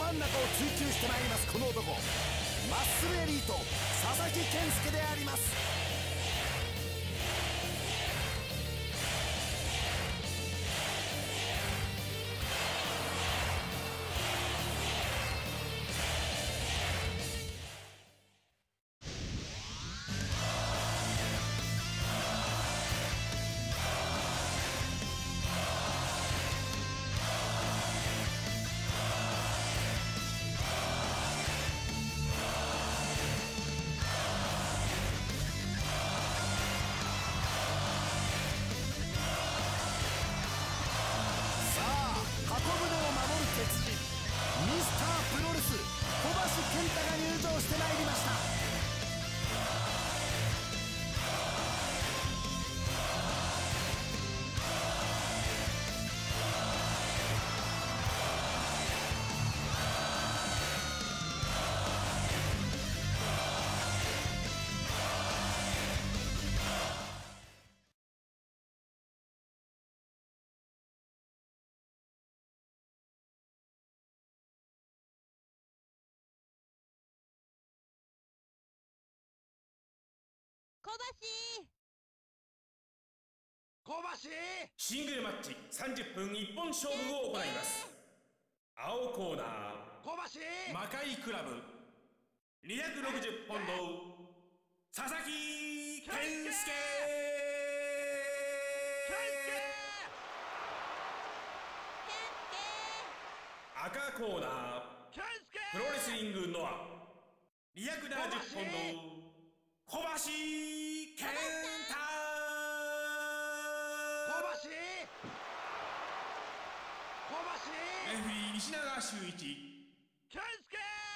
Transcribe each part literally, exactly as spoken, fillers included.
真ん中を追求してまいります。この男、マッスルエリート佐々木健介であります。ミスタープロレス小橋健太が入場してまいりました。 小橋小橋シングルマッチさんじゅっぷん一本勝負を行います。青コーナー小橋魔界クラブにひゃくろくじゅっポンド佐々木健介。赤コーナープロレスリングノアにひゃくななじゅっポンド小橋健太。 小橋小橋レフェリー石永修一。 健介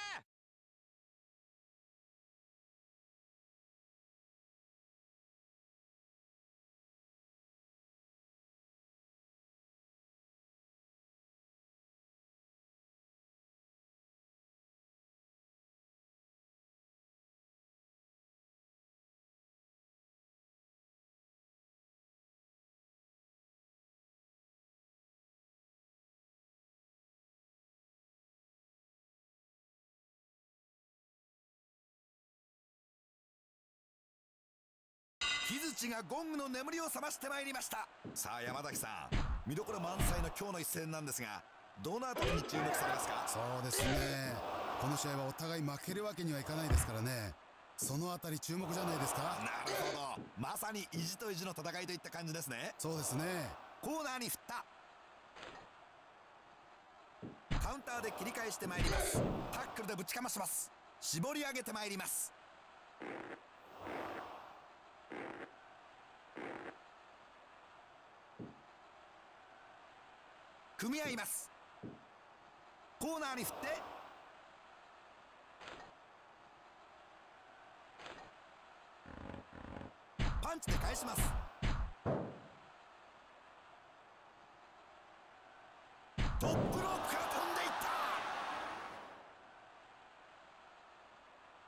木槌がゴングの眠りを覚ましてまいりました。さあ山崎さん、見どころ満載の今日の一戦なんですが、どのあたりに注目されますか？ そうですね、この試合はお互い負けるわけにはいかないですからね、そのあたり注目じゃないですか。 なるほど、まさに意地と意地の戦いといった感じですね。 そうですね。 コーナーに振った、カウンターで切り返してまいります。タックルでぶちかまします。絞り上げてまいります。組み合います。コーナーに振ってパンチで返します。トップロープから飛んでいった。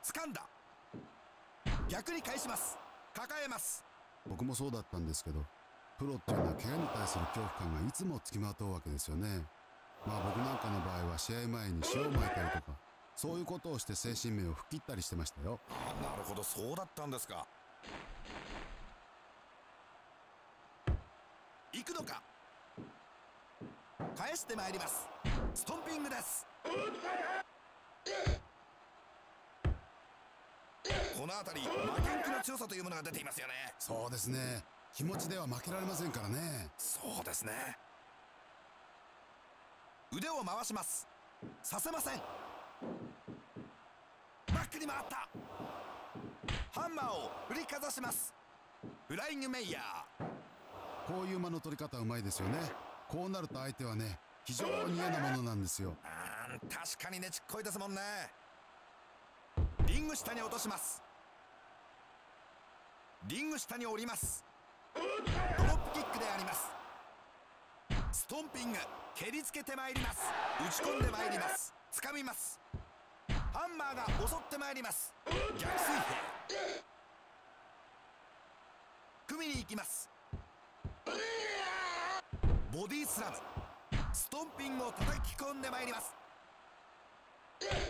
掴んだ、逆に返します。抱えます。 僕もそうだったんですけど、プロっていうのは怪我に対する恐怖感がいつもつきまとうわけですよね。まあ僕なんかの場合は試合前に塩をまいたりとか、そういうことをして精神面を吹っ切ったりしてましたよ。 ああ、なるほど、そうだったんですか。行くのか、返してまいります。ストンピングです。この辺り負けん気の強さというものが出ていますよね。 そうですね、気持ちでは負けられませんからね。 そうですね。腕を回します。させません。バックに回った。ハンマーを振りかざします。フライングメイヤー。 こういう間の取り方うまいですよね。こうなると相手はね、非常に嫌なものなんですよ。 あー、確かにねちっこいですもんね。リング下に落とします。リング下に降ります。ドロップキックであります。ストンピング、蹴りつけてまいります。打ち込んでまいります。掴みます。ハンマーが襲ってまいります。逆水平、組みに行きます。ボディスラム、ストンピングを叩き込んでまいります。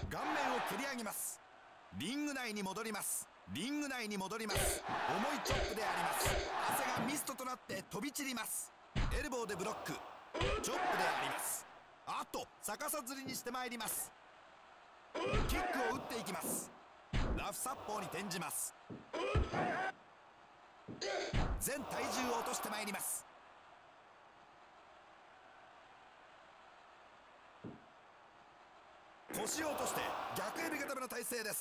顔面を蹴り上げます。リング内に戻ります。リング内に戻ります。重いチョップであります。汗がミストとなって飛び散ります。エルボーでブロック、チョップであります。あっと逆さずりにしてまいります。キックを打っていきます。ラフサッポーに転じます。全体重を落としてまいります。腰を落として逆エビ固めの体勢です。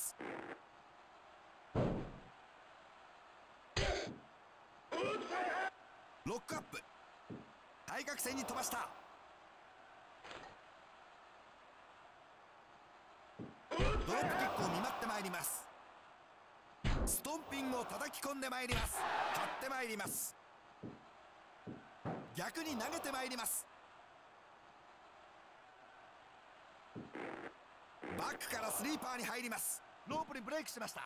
ロックアップ、対角線に飛ばした。ドロップキックを見舞ってまいります。ストンピングを叩き込んでまいります。張ってまいります。逆に投げてまいります。バックからスリーパーに入ります。ロープにブレイクしました。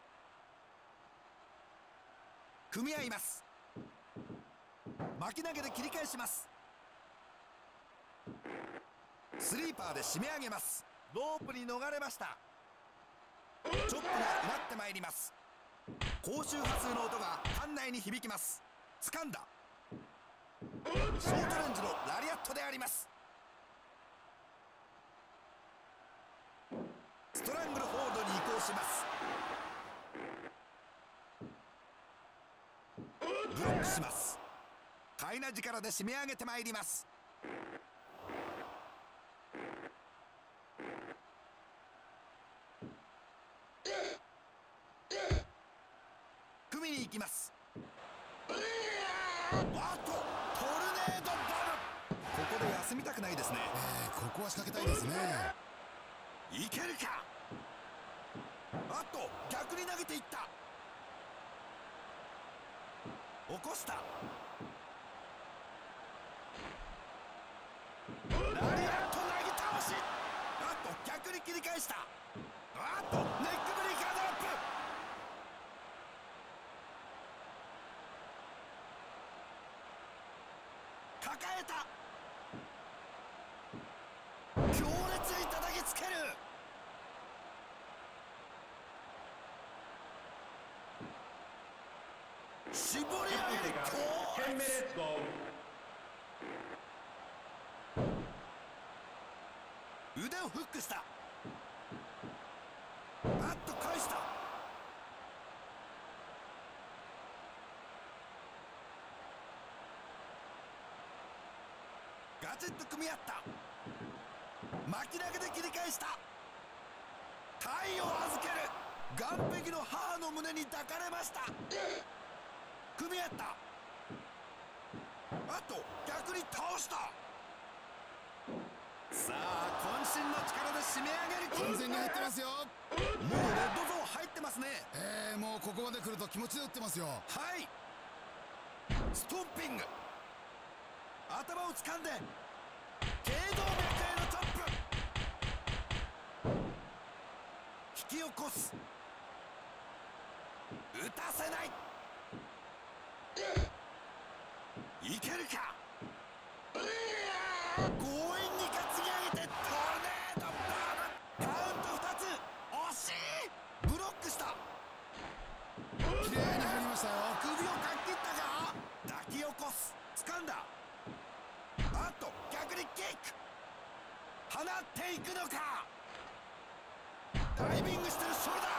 組み合います。巻き投げで切り返します。スリーパーで締め上げます。ロープに逃れました。チョップがうなってまいります。高周波数の音が館内に響きます。掴んだ。ショートレンジのラリアットであります。ストラングルホールドに移行します。ブロックします。かいな力で締め上げてまいります。組みに行きます。あっとトルネードバル、ここで休みたくないですね。 えー、ここは仕掛けたいですね。 いけるか。あっと逆に投げていった。起こした。ラリアット投げ倒し。あっと逆に切り返した。あっとネックブレイカードロップ。抱えた。強烈に叩きつける。絞り上げる強烈。腕をフックした。あっと返した。ガチッと組み合った。巻き投げで切り返した。体を預ける。岸壁の母の胸に抱かれました。組み合った。あと逆に倒した。さあ渾身の力で締め上げる。 完全に入ってますよ。 もうレッドゾーン入ってますね。 えー、もうここまで来ると気持ちで打ってますよ。 はい。ストンピング、頭を掴んで頸動脈へのチョップ。引き起こす。打たせない。いけるか。強引に担ぎ上げてトルネードバーム。カウントふたつ。惜しい。ブロックした。 綺麗に入りましたよ。 首をかっ切ったか。抱き起こす。掴んだ。あっと逆にキック。放っていくのか。ダイビングしてるショルダー。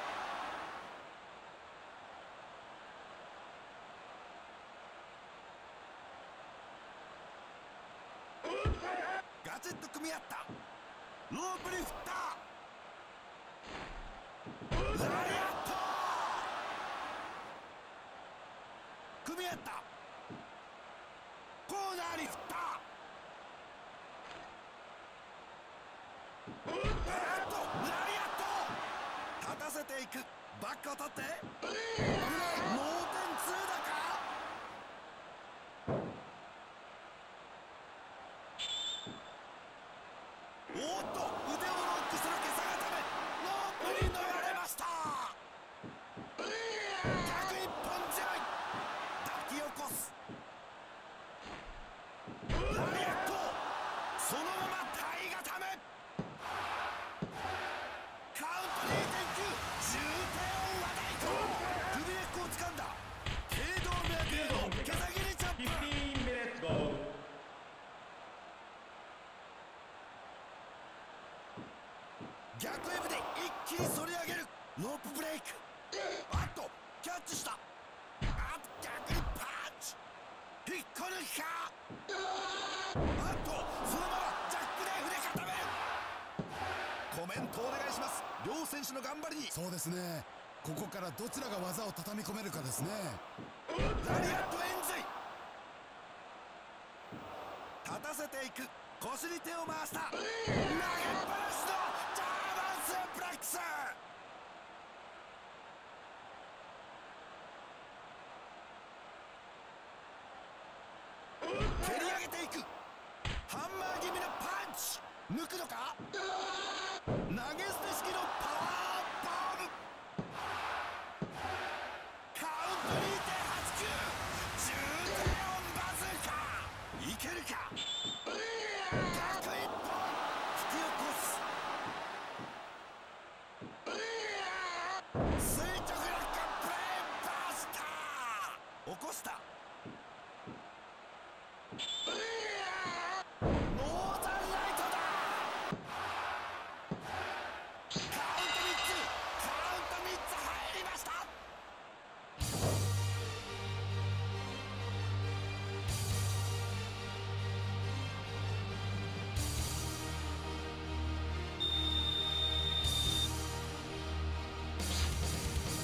ガチッと組み合った。ロープに振った。ラリアット。組み合った。コーナーに振った。あっとラリアット。立たせていく。バックを取ってノーテンツーだか。おっと腕をロックする袈裟固め。ロープに逃れました。逆一本背負い。抱き起こす。ラリアット。そのまま体固め。 きり反り上げる。ロープブレイク。あっとキャッチした。あっと逆にパンチ。引っこ抜きか。あっとそのままジャックナイフで固める。コメントお願いします。両選手の頑張りに。 そうですね、ここからどちらが技を畳み込めるかですね。 ラリアットエンジン。立たせていく。腰に手を回した。投げっぱなしのジャーマンスープレックス。蹴り上げていく。ハンマー気味のパンチ。抜くのか。投げ捨て式のパワーボム。カウント にてんはちきゅう。重低音バズーカ。いけるか。逆一本引き起こす。垂直落下ブレーンバスター。起こした。